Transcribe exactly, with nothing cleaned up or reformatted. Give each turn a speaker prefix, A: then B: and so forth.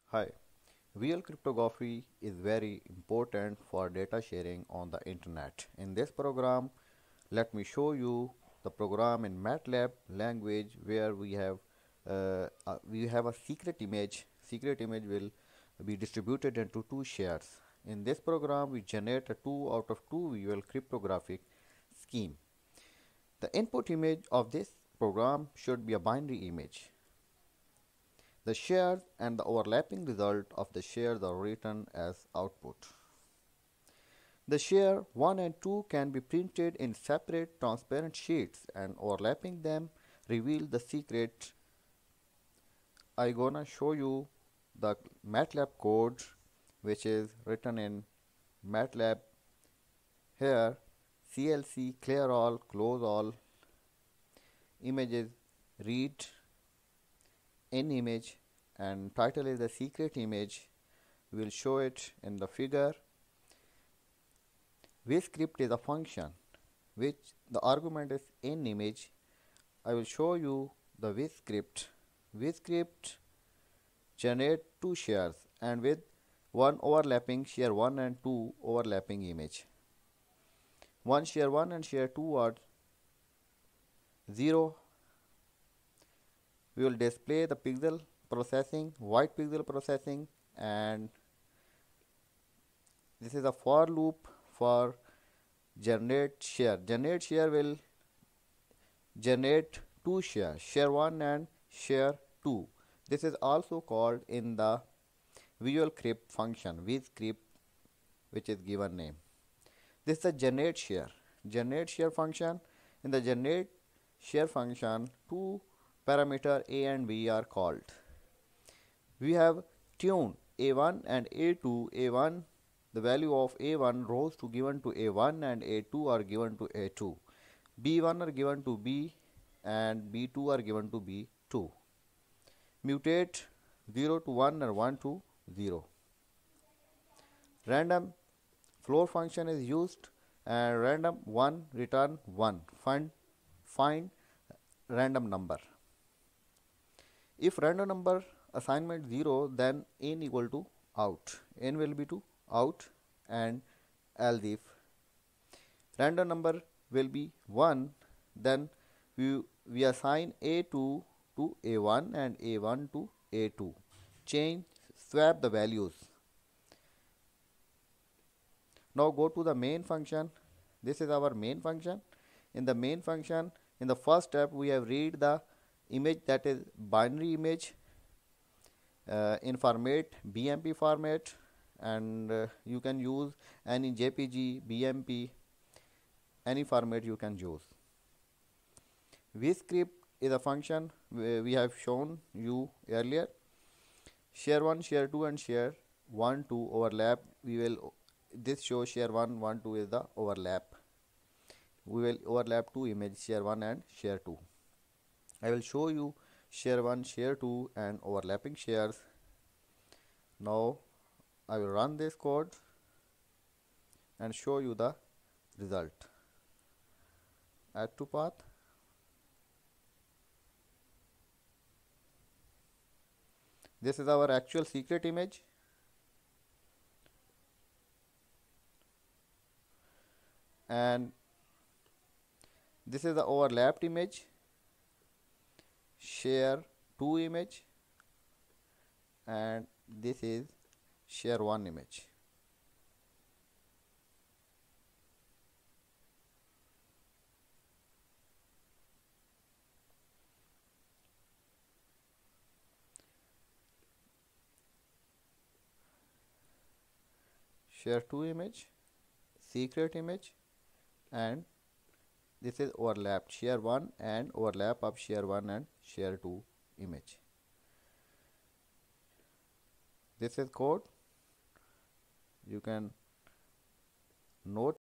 A: Hi, real cryptography is very important for data sharing on the internet. In this program, let me show you the program in MATLAB language where we have uh, uh, we have a secret image. Secret image will be distributed into two shares. In this program, we generate a two out of two visual cryptographic scheme. The input image of this program should be a binary image. The shares and the overlapping result of the shares are written as output. The share one and two can be printed in separate transparent sheets and overlapping them reveal the secret. I gonna show you the MATLAB code which is written in MATLAB here. C L C clear all, close all, images read in image, and title is the secret image. We will show it in the figure. Decrypt is a function which the argument is in image. I will show you the decrypt. Decrypt generate two shares and with one overlapping share one and two overlapping image. One share one and share two are zero. We will display the pixel processing, white pixel processing, and this is a for loop for generate share. Generate share will generate two shares, share one and share two. This is also called in the visual crypt function, decrypt, which is given name. This is the generate share. Generate share function. In the generate share function, two parameter a and b are called. We have tuned a one and a two. a one, the value of a one rose to given to a one and a two are given to a two. b one are given to b and b two are given to b two. Mutate zero to one or one to zero. Random floor function is used and random one return one. Find, find random number. If random number assignment zero, then n equal to out. N will be to out, and else if random number will be one, then we, we assign a two to a one and a one to a two. Change, swap the values. Now go to the main function. This is our main function. In the main function, in the first step, we have read the image, that is binary image uh, in format B M P format, and uh, you can use any J P G, B M P, any format you can use. Decrypt is a function we have shown you earlier. Share one, share two, and share one, two overlap. We will this shows share one, one, two is the overlap. We will overlap two images, share one and share two. I will show you share one, share two and overlapping shares. Now I will run this code and show you the result. Add to path. This is our actual secret image. And this is the overlapped image. Share two image, and this is share one image. Share two image, secret image, and this is overlapped share one and overlap of share one and share two image. This is code. You can note